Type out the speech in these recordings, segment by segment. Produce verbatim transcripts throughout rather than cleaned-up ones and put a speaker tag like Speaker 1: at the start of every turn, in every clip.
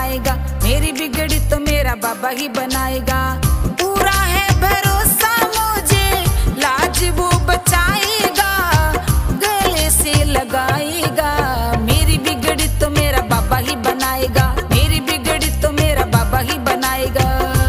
Speaker 1: बनाएगा, मेरी बिगड़ी तो मेरा बाबा ही बनाएगा। पूरा है भरोसा मुझे, लाज वो बचाएगा, गले से लगाएगा। मेरी बिगड़ी तो मेरा बाबा ही बनाएगा, मेरी बिगड़ी तो मेरा बाबा ही बनाएगा।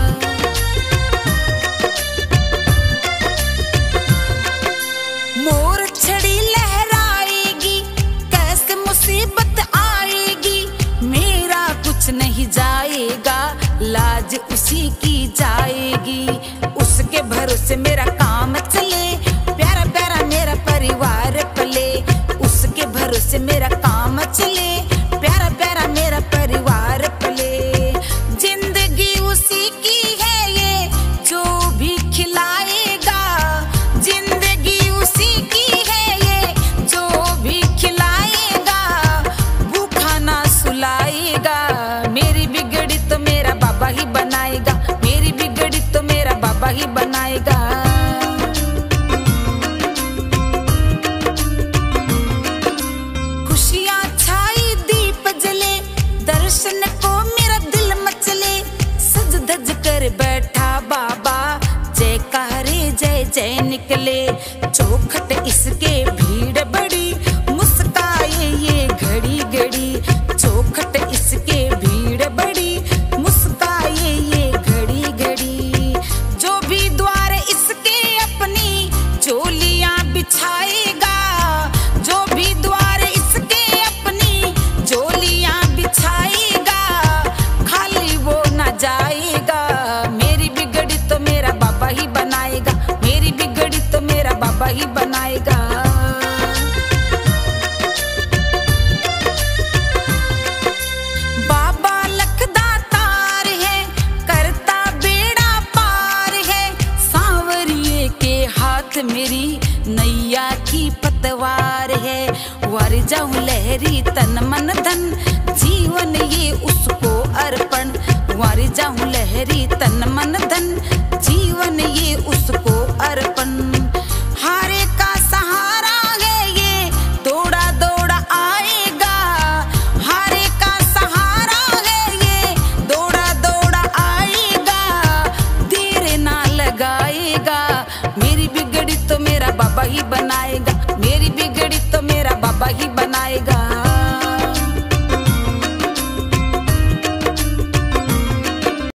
Speaker 1: मोर छड़ी लहराएगी, कैसे मुसीबत आएगी, मेरा कुछ नहीं जाएगा, लाज उसी की जाएगी। उसके भरोसे मेरा काम चले, प्यारा प्यारा मेरा परिवार पले। उसके भरोसे मेरा काम चले, प्यारा प्यारा मेरा परिवार पले। जिंदगी उसी की है ये, जो भी खिलाएगा। जिंदगी उसी की है ये, जो भी खिलाएगा, भूखा ना सुलाएगा। मेरी बिगड़ी तो मेरा बाबा ही बनाएगा, मेरी बिगड़ी तो मेरा बाबा ही बनाएगा। खुशियां छाई दीप जले, दर्शन को मेरा दिल मचले। सज धज कर बैठा बाबा, जयकारे जय जय निकले। चौखट इसके भीड़ बड़ी, मुस्काए ये घड़ी घड़ी। चौखट इसके भीड़ बड़ी, मुस्काए ये घड़ी घड़ी। जो भी द्वार इसके अपनी चोलियां बिछाएगा, जो भी द्वार इसके अपनी चोलियां बिछाएगा, खाली वो ना जाएगा। मेरी बिगड़ी तो मेरा बाबा ही बनाएगा, मेरी बिगड़ी तो मेरा बाबा ही बनाएगा। बाबा लखदातार है, करता बेड़ा पार है। सांवरिए के हाथ मेरी नैया की पतवार है। वार जाऊं लहरी तन मन धन, जीवन ये उसको अर्पण। वार जाऊं लहरी तन मन